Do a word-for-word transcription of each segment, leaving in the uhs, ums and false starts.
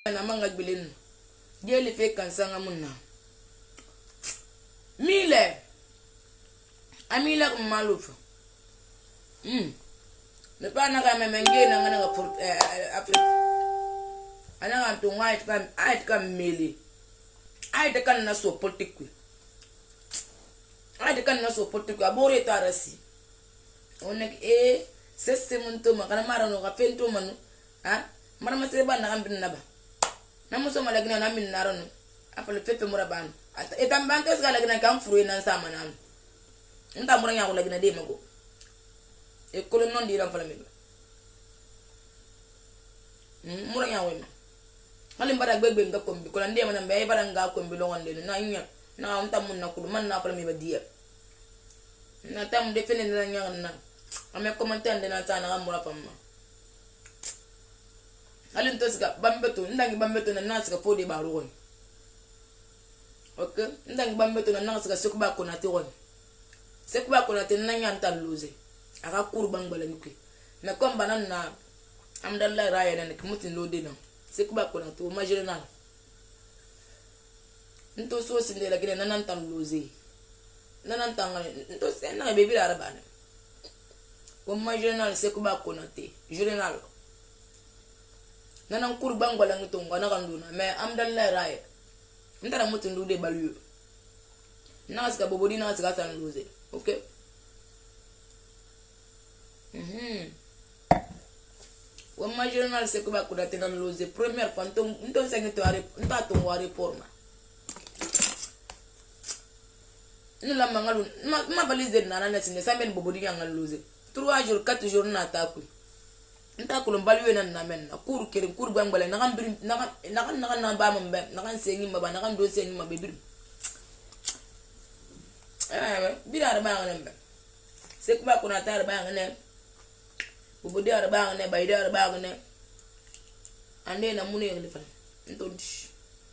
na manga gbilin geli fe kansanga munna mile amila maluf hmm ne pa na ka memenge na ngana ka Afrika ana ka to white kan ait kan meli ait kan na so politique ait kan na so politique abore tarasi onek e sesse munto makana marano ka fento manu ha mara maseba na ambin naba namuso malagina na min narono apale fefe muraban ata etambantes ga lagina kan furu nan sama nan nta muranya ko lagina de mago e kolon non di ram fala mi muranya we ma halim bara gbegbe nga kombi ko lande man be bara nga kombi lo wonde na nya na nta mun na kudu man na fala mi ba dia na tam de fene na nya na ame commentaire de na tana ga mura pamma alin tosga bambeto ndangi bambeto na nasga fodi ba ruwan okay ndangi bambeto na nasga sekuba kona te won sekuba kona te na nyanta luze aka kurban bala nuke na komba nan na amdallah raya na kimutin lode na sekuba kona to majornal nto so sinde la gine nan tan luze nan tan nto sen na bebi arabana ko majornal sekuba kona te journal nanan kurban gwala ngitonga na kanduna me amdallah raya ndara mutundu de balu naska bobodi naska san luze okay mhm wa majornal se ko ba ko date nan luze première fois nton nton sengito are nta to wari porma ni la mangalu ma ma balize nana na sine samen bobodi ngal luze trois jours quatre jours na taku nta ko mbalwe nan na men na kur kerin kur bangale na kan bir na kan na kan na kan na ba mambe na kan sengi maba na kan do sengi maba bir eh bir ara ba ngane se ko ba ko na tar ba ngane bu di ara ba ngane bay di ara ba ngane ande na munu yele fa ntonti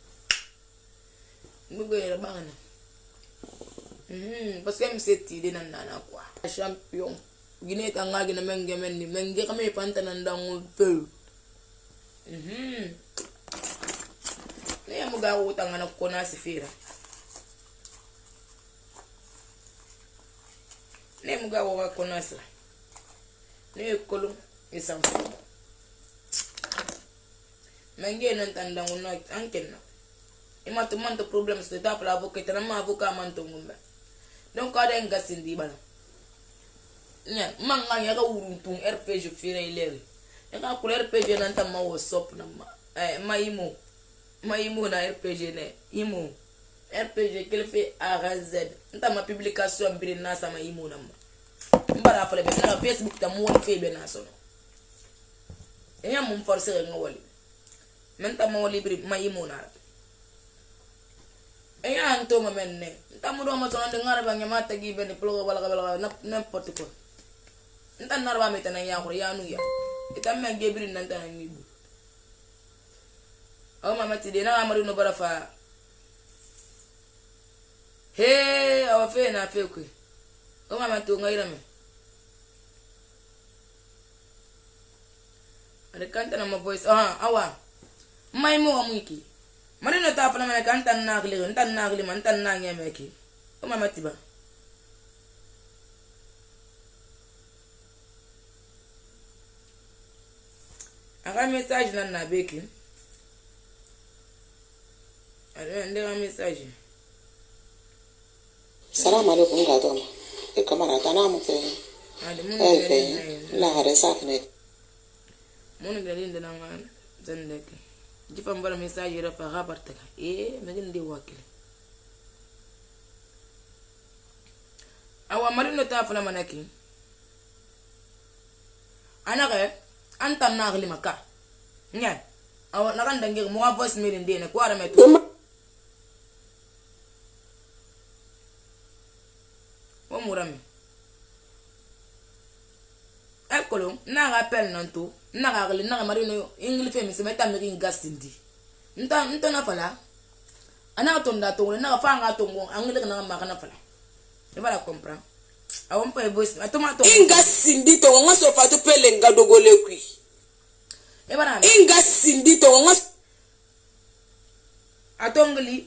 mu go ara ba ngane mhm parce que me seti de nan na quoi champion gine ka ngagi na menge menni menge kame panta nan dangul fe mhm ne amuga utanga na kona sifira ne amuga wa kona sa ne kolo isam menge nan tandangul na ankenna ima to man to problems de ta pla avocat na ma avocat man to ngumba donc ka den gasindi bala nya manga ya ka uruntung R P G fira ileri ya ka kula R P G nan ta ma WhatsApp na ma eh ma imo ma imo na R P G ne imo R P G qu'il fait A Z nta ma publication mbiri na sama imo na ma mbara fale be na Facebook ta mo fe be na so no enya mum forcer nga wali men ta ma wali bri ma imo na enya anto ma menne nta mo do ma so na ngara ba nyama tagi be ni plogo bala bala na n'importe quoi nta narba metana ya khur ya nu ya itam me gebri nan tan ngibu aw mama ti de na amari no barafa he aw fe na fe ku aw mama to ngaira me ale kanta na ma voice ah awa mai mo amiki mari no ta fana me kanta na gli ntan na gli man tan na ngeme ki aw mama ti ba aga message nan na beki ale ndega message salam alaikum ga doma e kamara tana mu fe ade mun e la hare safne mun ga linde nan man zande ke jifa mbara message ra fa gabarta e megin de wakile awa marino ta fala manaki anaka anta na gli maka nya aw na kan dangi mo voice mail ndene ko ara metu o murami ekolo na rappel nanto na gli na marino english femi se meta meri ngasindi nta nta na fala ana to nda to na fa nga to ngo angile na maka na fala e bala comprendre awon pa voice atoma to inga sindi to nga so fa to pele nga dogole kwi e bara inga sindi to nga atongli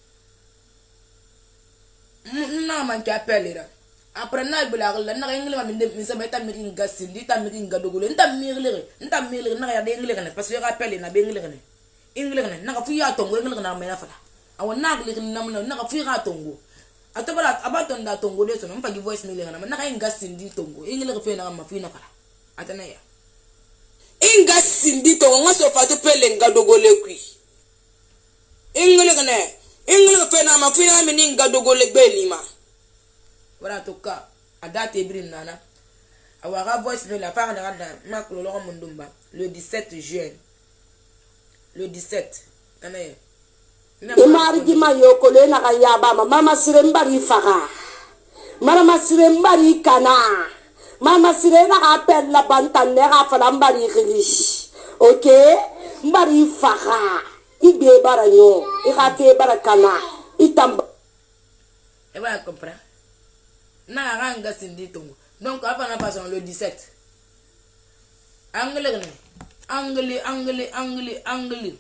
na man ki appelera après na bula la na ngi ma min mi sama tam mi ngassi di tam mi ngadugule ntam mi lire ntam mi lire na ya de ngi lire parce que appelé na be ngi lire ngi lire na ka fu ya tongo ngi lire na me na fala aw na ngi lire na na ka fu ya tongo atabara abaton da tongo de so no mfa gi voice mi lire na na ka ngassi di tongo ngi lire fe na ma fu na fala atana ya inga sindi to nga so fatu pele ngadugole kwi ngi lire na ngi lire fe na ma fu na mi ni ngadugole beli ma voilà to ka adate brin nana awara voice mail la part de mak lo lo mundumba le dix-sept juin le dix-sept tanaye imari di mayo ko le na kayaba mama sire mbari faka mama sire mbari kana mama sire na appel la bantan ne ga fala mbari riche okay mbari faka ibe baranyo ikate barakana itamba e va comprendre na ranga sindi tongo donc avant la passion le dix-sept anglais ne anglais anglais anglais anglais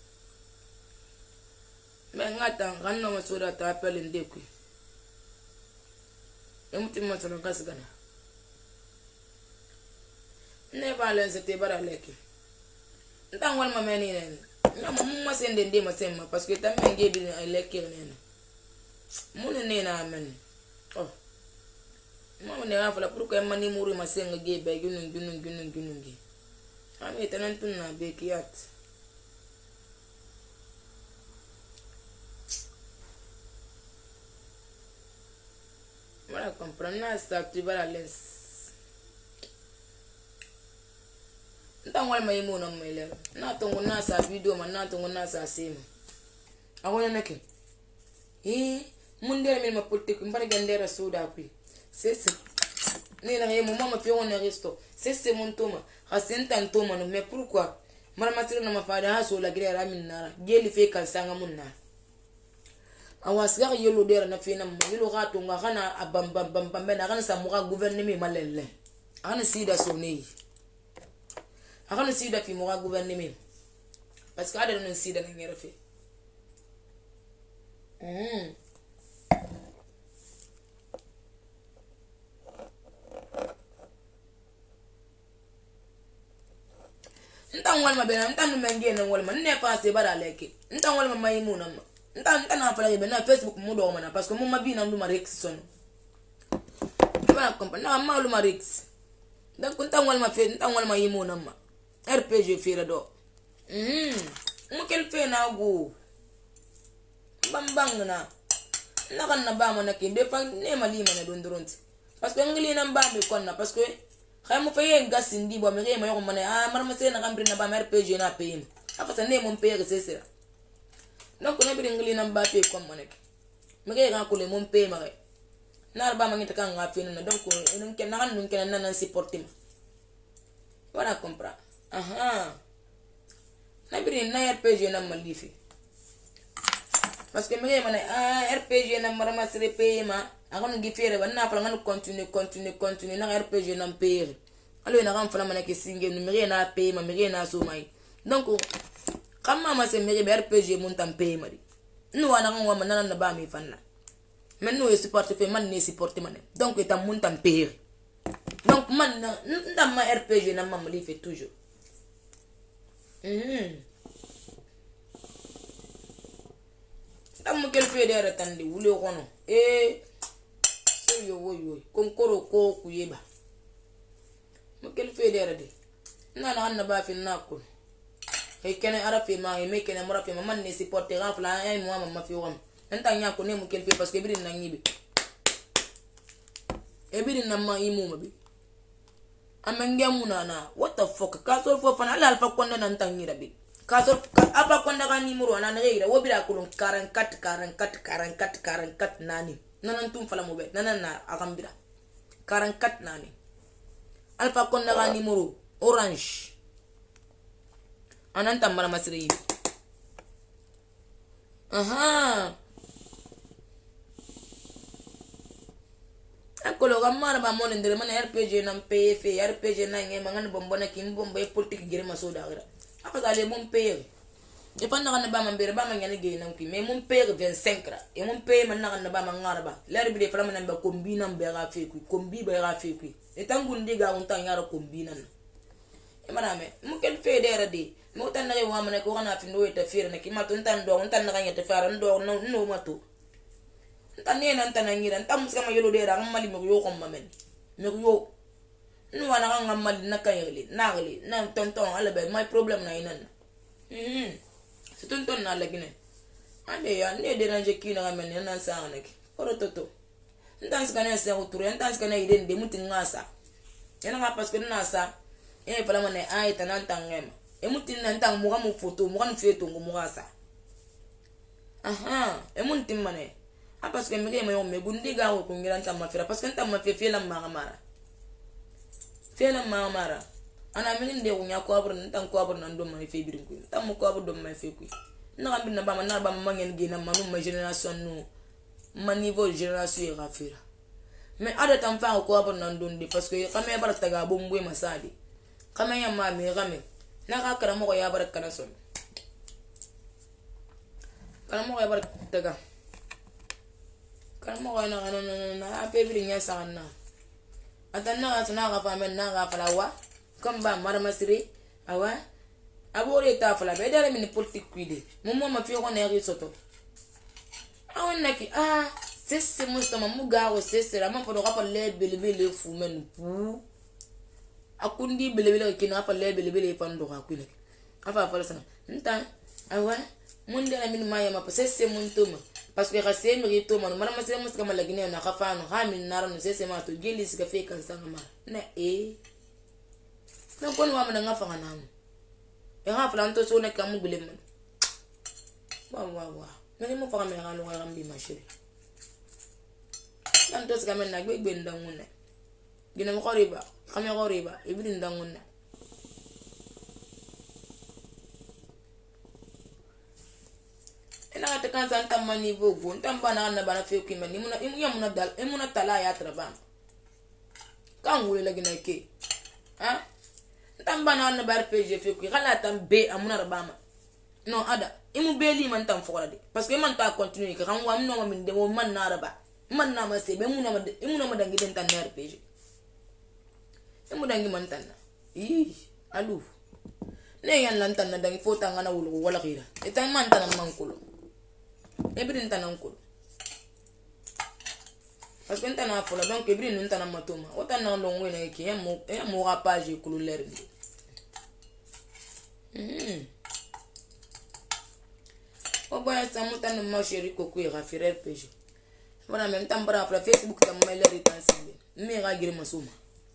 mais ngata ngana masoda ta appel ndekwi emuti masana kasgana ne balen c'était bara leki ntangwal mameni ne nyama mumma sende ndema sema parce que tambe ngedi leki ne mun ne na amen oh mama ne afala pourquoi mani muri masenga ge be gunun gunun gunun gunun ge ami tanan tunna be kiyat voilà comprendre ça tu vas la laisse ntangwal mai mo na mele na tongo na sa video ma na tongo na sa sema awona nake eh mundere mi ma politique mbare gandera soda kwi c'est ça ni na yemo mama fi on resto c'est c'est mon toma hasen tan toma no mais pourquoi mara matira na mafada ha so la gire ramin nara geli fe kan sanga mun na awasga yelo dera na fe na mo yelo gato nga kana abam bam bam bam na kana samuga gouvernement malelle ana sida soni ana sida fi mo gouvernement parce que ada non sida na ngere fe mm ntan wal ma bena ntan menge na wal ma ne passe bara leke ntan wal ma maimuna ma ntan ntan na fala be na Facebook mu do mana parce que mu ma bi na nduma rex son ba kompa na ma lu ma rex donc ntan wal ma fe ntan wal ma yimuna ma R P G fira do mhm mu kel fe na go bam bang na na kan na ba ma na kinde fa ne ma li ma na dondoronti parce que ngili na ba mi konna parce que khamu faye ngasindi bo mere ma yoko mane ah marama se na kambri na ba R P G na payim afata ne mon paye que c'est donc na bi ngili na ba pay comme maneke mere ga ko le mon paye mare na ba ma ngita kan nga fina donc en ken na kan nun ken na nan supporter ma voilà comprendre aha na bi na R P G na malifi parce que mere mane ah R P G na marama se paye ma akon ngi fere ba na fala ngani continue continue continue na R P G na mpere alo na ram fala manake singe numere na pay ma mere na so mai donc kama ma se mere R P G mun tam pay mari no wana ngwa manana na ba mi fanna men no support fe man ne support man donc etam mun tam pay donc man na ndam ma R P G na mamali fait toujours mhm ndam kel fe dere tandi wule kono eh yo wo yo kom koro ko ku yeba mo kel federe de na na na ba fi na ko e kene ara fi ma e me kene mora fi ma man ne supporter ga fla ay mo ma fi wam enta nya ko ne mo kel fe parce que bi na ngibe e bi na ma imu ma bi amenge muna na what the fuck ka so fo fana ala alfa konda na ntangira bi ka so apa konda ga ni muru na na reira wo bi da kulun karan kat karan kat karan kat karan kat nani nanan tum fala mo be nanan na akambira quarante-quatre nani alpha konda ga numéro orange anan tambara masri aha akolo gamara ba mon ndere man R P G nam P F R P G na nge mangan bombona kim bomba politique gere masoda gara akata le mon P je pas na ba man bere ba man yana ge nan ki mais mon père vingt-cinq ra et mon père man na ba man ngara ba l'air bi de fala man ba kombi nan be ra fe ku kombi ba ra fe ku e tangun diga on tan yara kombi nan e maname mo kel fe dere de mo tan na wa man ko kana fi no eta fere na ki ma ton tan do on tan na ngata fara ndo no no mato tan ne nan tan ngira tan muska ma yolo de ra mali mo yo ko mamen me yo no wana nga mali na kayele na gele na tonton ala be my problem na inan mhm c'est tonton na la gine ande ya ne de ranje ki na men na sa na ki oro toto ndansi kana sa uturu ndansi kana ide de muti ngasa yana nga parce que na sa e pala mane ai tanan tangema e muti na ntang mo ga mo photo mo ga no feto ngo mo gasa aha e muti mane a parce que me ge mo me gundi ga ko ngira ntam mafira parce que ntam mafia la mara mara fela mara mara ana me nde ko nya ko abur ntam ko abur nan do ma fe birin ko ntam ko abur do ma fe ku na ga bin na ba ma na ba ma ngen ge na manu ma generation no ma niveau génération e rafira mais ada tam fa ko abur nan do ndi parce que kame bar taga bombwe masadi kame ya ma me game na ka kara mo ko ya bar kana son kala mo ko ya bar taga kala mo ko na na na na a pe birin ya sa na atanna ga tuna ga famen na ga falawa kamba maramasiri awa abore ta fala be dare min politique kuide momo ma fi ko na ri soto awon naki ah sese mustama muga o sese ra man fodo ga falle belebele fu men pu akundi belebele kina falle belebele fando ga kuine afa fala sana nta awa mun dara min maya ma sese mun tuma parce que rasé mi to man mara masere muska malagine na khafano ha min naro no sese ma to geli sika fe kan sanga ma na e na kon wa man nga fa na mo e ha flan to so na kam gule man wa wa wa me mo fa me ga lo ga mbi ma chérie nan to sika men na gbe gbe ndangune gina mo khoriba khame khoriba e bi ndangune ina ta kan san tam mani vogo tam bana na bana fe ku mani muna imu yamuna dal imuna tala ya traba kan wule la gina ke ha tam bana na bar page fe ku kala tam be amuna rabama no ada imu beli man tam fora de parce que man ta continue ka kan wa no ma min de mo man na raba man na ma se be muna ma imu na ma dangi den tan na page imu dangi man tan na ii alu ne yan lan tan na dangi fota ngana wulu wala khira etan man tan man kulo ebrin tanan ko parce que tana fola donc ebrin nun tanan matoma o tanan lo ngwe ki ya mo ya mo ga page ko ler bi hmm o ba sa mo tanan ma chérie ko ko ga firer page voilà même temps bra fra Facebook tam ma ler itansi mi ga gire masuma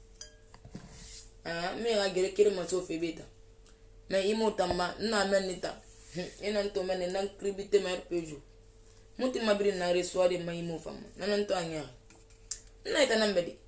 ah mi ga gire kire maso fe beta mais imo tamma na menita ina to men nan kribite mer page muti mabri na resoir de mai mo fam nanan to anya na ita nan bedi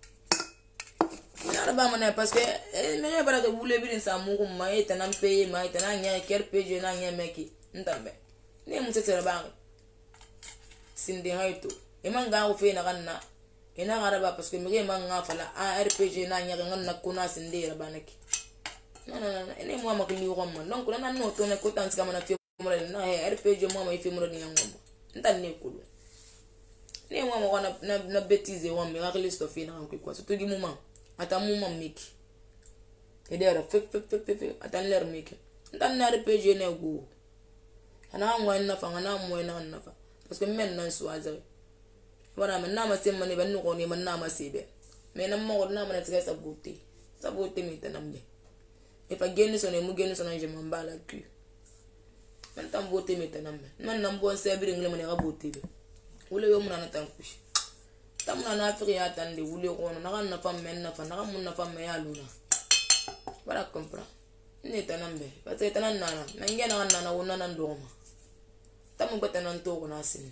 na ba mana parce que me bara de wule birin sa mu ko mai ita nan pe mai ita nan nya ker page na nya meki ntambe ne mu tsere ba sinde haito e manga o fe na ganna ina gara ba parce que me man nga fala a rpg na nya ngan na kuna sinde ra banaki na na na ene mo ma ko ni ko man donc na no to na ko tan ska mana fe mo na he rpg mo ma ife mo ni ngombo ntane kulu ne mwa mwa na na bêtise wa miracle stofi na ko kwa surtout gi moment ata moment miki edera fek fek fek fek ata ler miki ntan na rpg ne go ana ngwa na fa na mwa na na fa parce que men nan suaza wala men na ma sem mane ban ko ni man na ma sebe mais na mo na ma na tsaka sabote sabote mi tanambe e fa geni so ne mu geni so na je mambala ku man tam vote mi tanambe man nam bon sebiri ngule mane ga bote be wule yo muna na tankushi tamuna na afri ya tande wule ko na ga na fam men na fa na ga mun na fam ya luna bara compra ni tanambe parce que tanan nana na ngena na na wona na ndoma tamu bata na ntoko na sin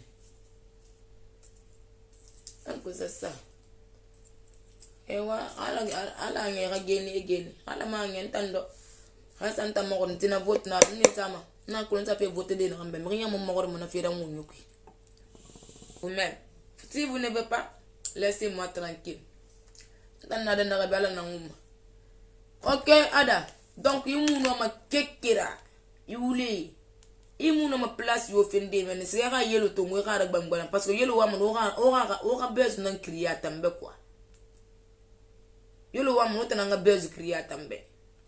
anko sasa ewa ala ala nge ga geni geni ala ma nge tando hasan tam mo tina vote na ni sama na ko nta pe voter de na mbe mriya mo mo mo na fira mo nyuki vous-même si vous ne voulez pas laissez-moi tranquille dan na dan ga bala na nguma OK ada donc yimu no ma kekira yule imu na ma place yo fende men se ga yelo to ngwe ga gbangban parce que yelo wa mo ga o ga o ga bezu nan kriya tambe quoi yelo wa mo tana nga bezu kriya tambe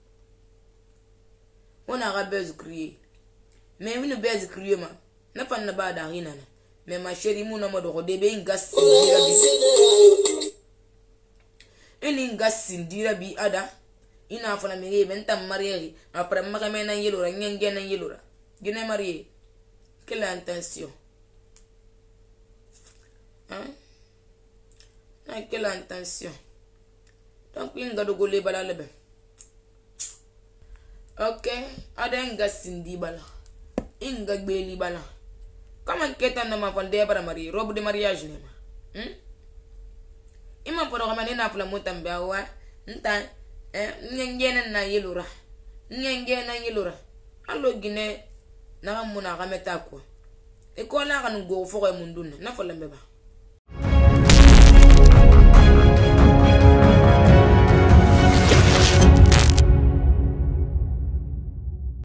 ona ga bezu kriye mais minu bezu kriye ma na fan na ba da hina na mais ma chérie mu na mo do de be ngas ini ngas sindira bi ada ina fana mi ben tam marié après ma me na yelo ra ngenge na yelo ra gine marié quelle intention hein na quelle intention donc inga do gole bala lebe ok ada ngas sindi bala inga gbeli bala comment ketan na ma fal de bara marié robe de mariage ne ma hmm ima poro kama nina fula mutambe awa nta eh ngenge na yelura ngenge na yelura allo gine na muna kameta ko e ko la kan go fo ko mundun na fo lambe ba